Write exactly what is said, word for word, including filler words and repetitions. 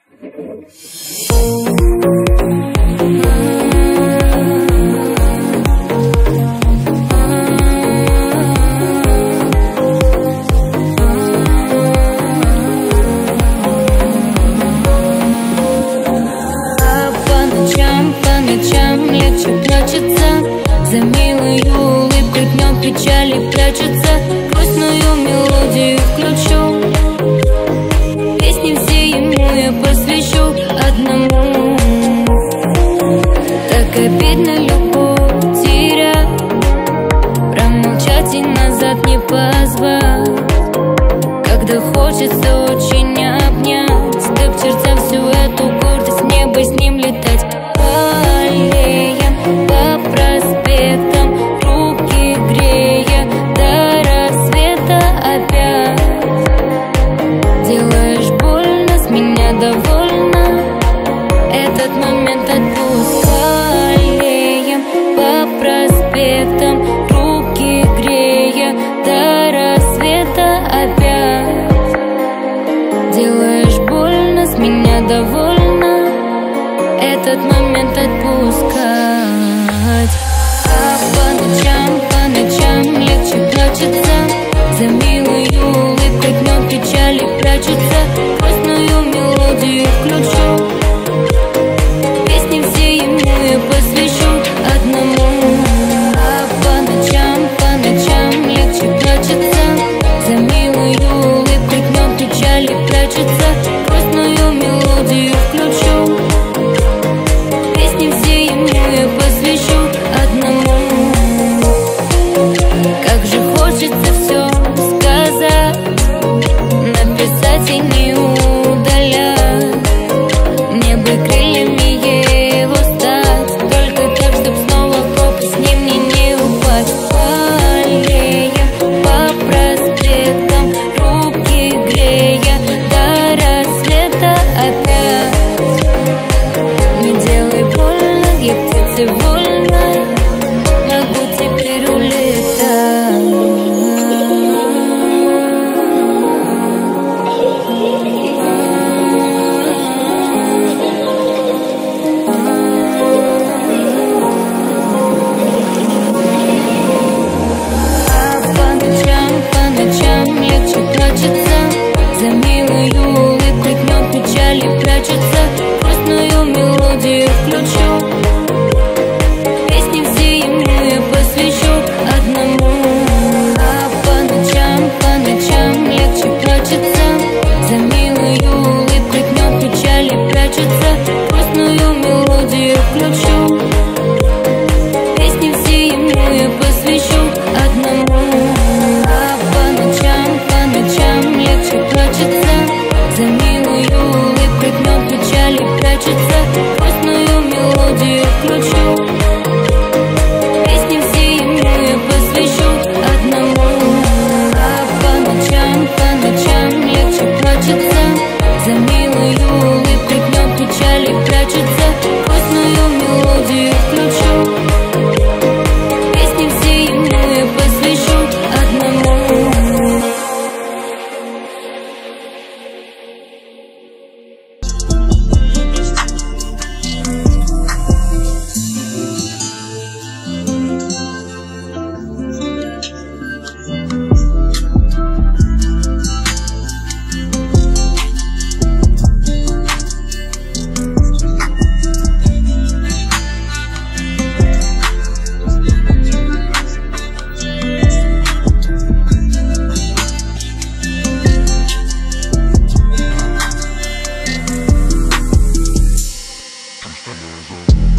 Печали прячутся, грустную мелодию включу. Песни все ему я посвящу одному. Так обидно любовь терять, промолчать и назад не позвать, когда хочется очень обнять, да к чертям всю эту гордость, в небо с ним летать. По аллеям, по проспектам, руки грея, до рассвета опять. Делаешь больно, с меня довольна, этот момент отпуск. По аллеям, по проспектам, руки грея, до рассвета опять. Делаешь больно, с меня довольна, этот момент отпускать. А по ночам, по ночам легче плачется, за милую улыбкой днем печали прячутся, грустную мелодию включу. Песни все ему я посвящу одному. А по ночам, по ночам легче плачется, за милую улыбкой днем печали прячутся, грустную мелодию включу. Песни все ему я посвящу одному. Как же хочется все сказать, написать и не удалять. Мне бы крыльями его стать, только так, чтоб снова в пропасть с ним мне не упасть. По аллеям, по проспектам, руки грея, до рассвета опять. Не делай больно, я птица вольная, могу теперь улетать. А по ночам, по ночам легче плачется, за милую улыбкой днем печали прячутся, грустную мелодию включу. Песни все ему я посвящу одному. А по ночам, по ночам легче плачется, за милую улыбкой днем печали прячутся, грустную мелодию включу. Песни все ему я посвящу одному. А по ночам, по ночам легче плачется, за милую улыбкой днем печали прячутся, грустную мелодию включу. Песни все ему я посвящу одному. А по ночам, по ночам легче плачется, за милую улыбкой днем печали прячутся, грустную мелодию включу. Песни все ему я посвящу одному. Just a little